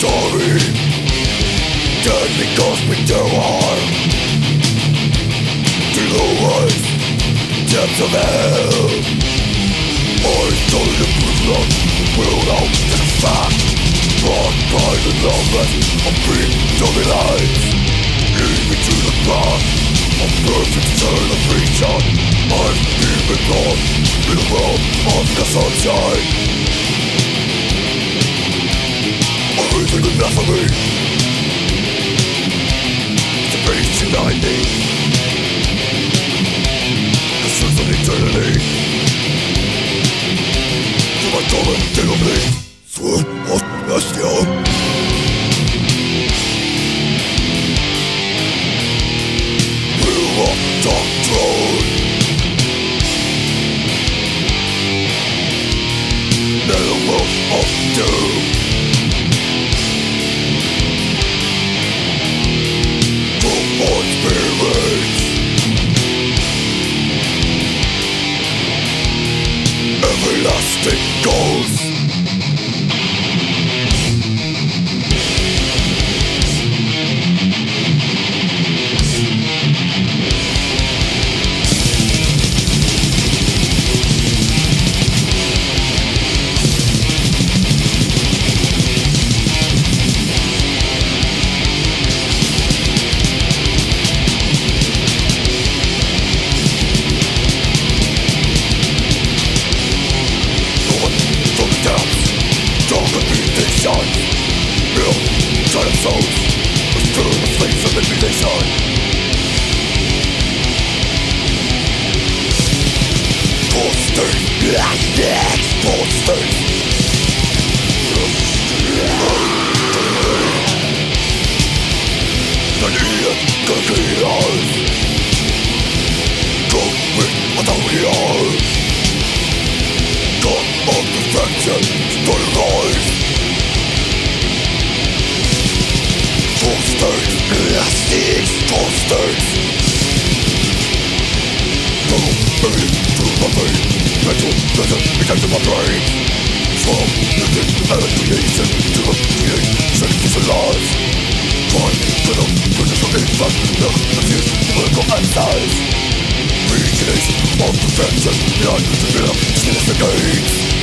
story deadly cosmic terror to the worst depths of hell. I told the prison will out to the fact, brought by the numbers of big dummy lights. Lead me to the path of perfect celebration. I've been born in the world of the sunshine. Everything enough for me, the beast behind me, the sense of eternity, to my torment of me, swoop of Bastion. Will of dark throne, netherworld of doom. Everlasting goals. Built souls, with true slaves of manipulation. Cold state, cold state. The idiot conquerors, go with authority. God of perfection, story rise. Plastic monsters. Go baby to my brain. Mental doesn't become to my brain. From living creation to a creation of lies. Find the critical impact, the confused political answers. Recreation of perfection, the unconsidered significance.